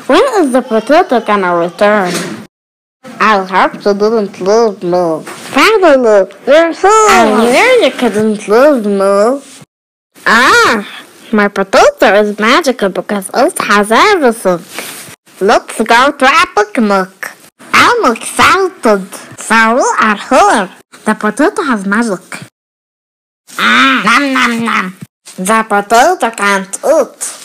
When is the potato gonna return? I hope you didn't lose me. Finally, you're here! I knew you couldn't lose me. Ah, my potato is magical because it has everything. Let's go to a picnic. I'm excited. So we are here. The potato has magic. Nom nom nom. The potato can't eat.